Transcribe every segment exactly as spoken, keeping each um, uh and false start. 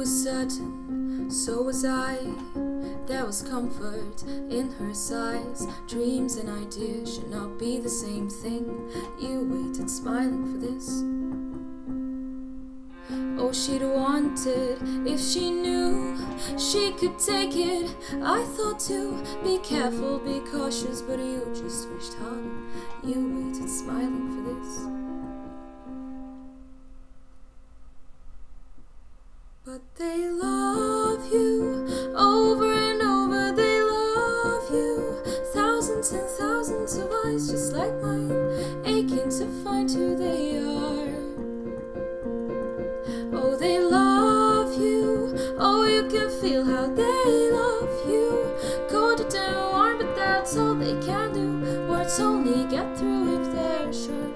was certain, so was I. There was comfort in her sighs. Dreams and ideas should not be the same thing. You waited smiling for this. Oh, she'd wanted if she knew she could take it. I thought to be careful, be cautious, but you just wished harder. You waited smiling for this. But they love you over and over, they love you. Thousands and thousands of eyes just like mine, aching to find who they are. Oh, they love you, oh, you can feel how they love you. Cold and warm, but that's all they can do. Words only get through if they're sharp.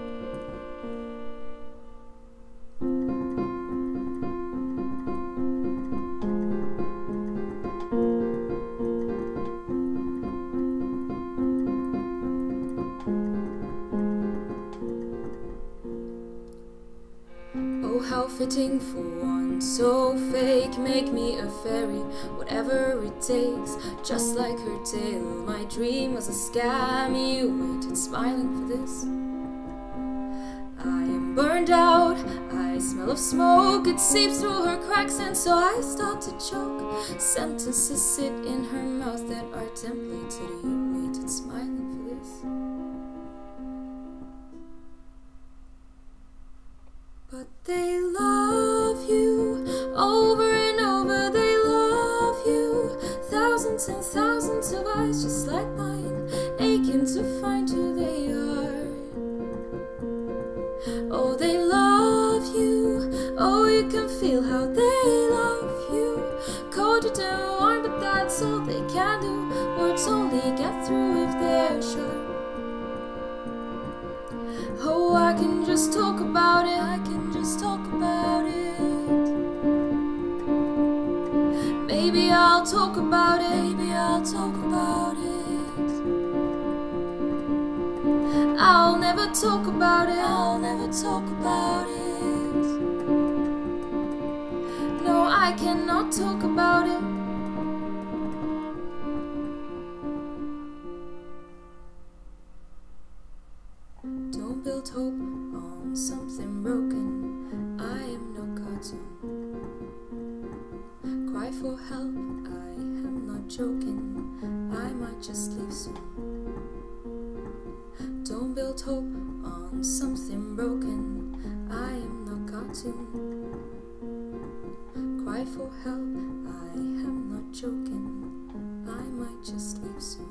Oh, how fitting for one so fake. Make me a fairy, whatever it takes. Just like her tale, my dream was a scam. You waited smiling for this. I am burned out, I smell of smoke. It seeps through her cracks and so I start to choke. Sentences sit in her mouth that are templated. You waited smiling for this. But they love you over and over, they love you. Thousands and thousands of eyes just like mine, aching to find who they are. Oh, they love you, oh, you can feel how they love you. Cold and warm, but that's all they can do. Words only get through if they're sharp. Oh, I can just talk about it, I can just talk about it. Maybe I'll talk about it, maybe I'll talk about it. I'll never talk about it, I'll never talk about it. No, I cannot talk about it. Don't build hope on something broken. I am no cartoon. Cry for help, I am not joking. I might just leave soon. Don't build hope on something broken. I am no cartoon. Cry for help, I am not joking. I might just leave soon.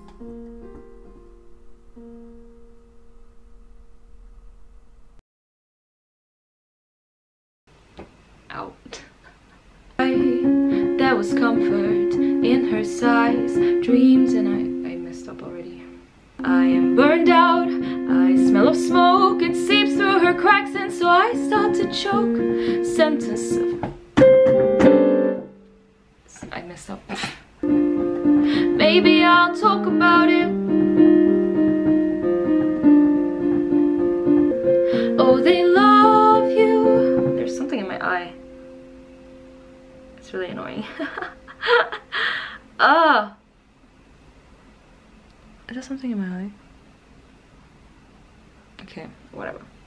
Out. There was comfort in her sighs. Dreams and I... I messed up already. I am burned out, I smell of smoke. It seeps through her cracks and so I start to choke. Sentence of... I messed up. Maybe I'll talk about it. Oh, they love you. There's something in my eye. It's really annoying. Ah! Is there something in my eye? Okay, whatever.